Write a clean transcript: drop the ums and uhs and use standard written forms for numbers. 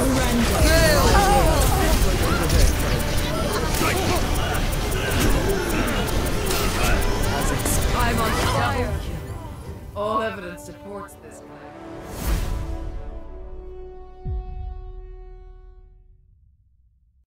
I'm on fire. All evidence supports this plan.